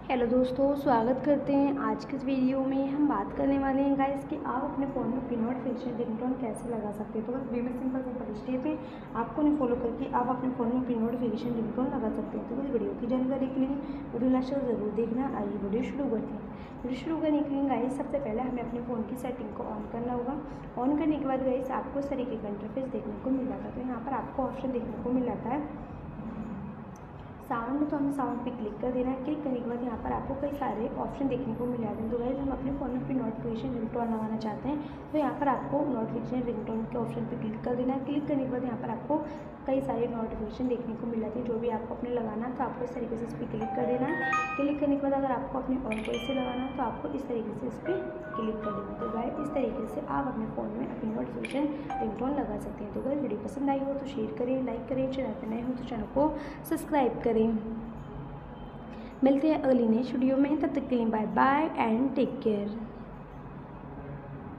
Hello दोस्तों, स्वागत करते हैं। आज के इस वीडियो में हम बात करने वाले हैं गाइस कि आप अपने फ़ोन में पिन नोटिफिकेशन रिंगटोन कैसे लगा सकते हैं। तो बस वे में सिंपल स्टेप है, आपको उन्हें फॉलो करके आप अपने फ़ोन में पिन नोटिफिकेशन रिंगटोन लगा सकते हैं। तो इस वीडियो की जानकारी के लिए वीडियो लास्ट तक ज़रूर देखना। आइए वीडियो शुरू करते हैं। वीडियो शुरू करने के लिए गाइस सबसे पहले हमें अपने फ़ोन की सेटिंग को ऑन करना होगा। ऑन करने के बाद गाइस आपको इस तरीके का इंटरफेस देखने को मिल जाता है। तो यहाँ पर आपको ऑप्शन देखने को मिल जाता है साउंड में। तो हमें साउंड पे क्लिक कर देना है। क्लिक करने के बाद यहाँ पर आपको कई सारे ऑप्शन देखने को मिल जाते हैं। तो गाइस हम अपने फ़ोन में अपनी नोटिफिकेशन रिंगटोन लगाना चाहते हैं, तो यहाँ पर आपको नोटिफिकेशन रिंगटोन के ऑप्शन पे क्लिक कर देना है। क्लिक करने के बाद यहाँ पर आपको कई सारे नोटिफिकेशन देखने को मिल जाती है। जो भी आपको अपने लगाना है तो आपको इस तरीके से इस पर क्लिक कर देना है। क्लिक करने के बाद अगर आपको अपने ऑन वॉइस से लगाना है तो आपको इस तरीके से इस पर क्लिक कर देना है। तो गाइस इस तरीके से आप अपने फ़ोन में अपनी नोटिफिकेशन रिंगटोन लगा सकते हैं। तो अगर वीडियो पसंद आई हो तो शेयर करें, लाइक करें, चैनल पर नए हो तो चैनल को सब्सक्राइब करें। मिलते हैं अगली नेक्स्ट वीडियो में, तब तक के लिए bye bye and take care.